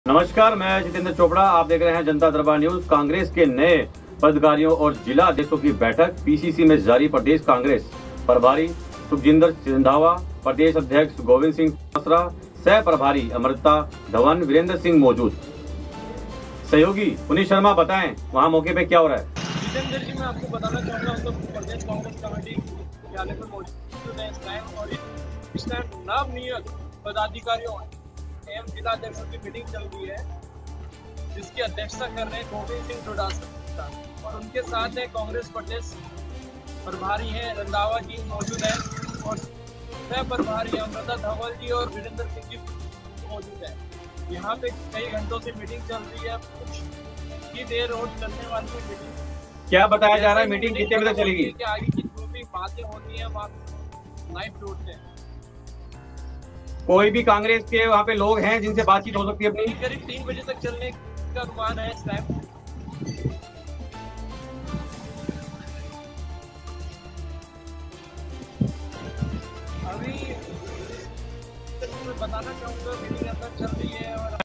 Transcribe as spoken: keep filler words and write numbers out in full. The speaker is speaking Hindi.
नमस्कार, मैं जितेंद्र चोपड़ा। आप देख रहे हैं जनता दरबार न्यूज। कांग्रेस के नए पदाधिकारियों और जिला अध्यक्षों की बैठक। पीसीसी में जारी प्रदेश कांग्रेस प्रभारी सुखजिंदर सिंधावा, प्रदेश अध्यक्ष गोविंद सिंह पासरा, सह प्रभारी अमृता धवन, वीरेंद्र सिंह मौजूद। सहयोगी पुनीत शर्मा, बताएं वहां मौके पे क्या हो रहा है। जितेंद्र जी, मैं आपको बताना चाहूँगा, हम लोग प्रदेश कांग्रेस कमेटी मुख्यालय पर मौजूद हैं इस टाइम, और इस टाइम नवनियुक्त पदाधिकारियों एवं जिला अध्यक्षों की मीटिंग चल रही है, जिसकी अध्यक्षता कर रहे हैं गोविंद सिंह डोडासरा, और उनके साथ है कांग्रेस प्रदेश प्रभारी हैं रंधावा जी मौजूद है, और सह प्रभारी अमृता धवल जी और वीरेंद्र सिंह जी मौजूद है। यहाँ पे कई घंटों से मीटिंग चल रही है, कुछ ही देर और चलने वाली है मीटिंग। क्या बताया जा रहा है, मीटिंग कितने बजे चलेगी? आगे की जो भी बातें होती है वहाँ लाइव जोड़ते हैं। कोई भी कांग्रेस के वहाँ पे लोग हैं जिनसे बातचीत हो सकती है अपनी? करीब तीन बजे तक चलने का अनुमान है इस टाइम। अभी मैं बताना चाहूँगा, मीटिंग अंदर चल रही है और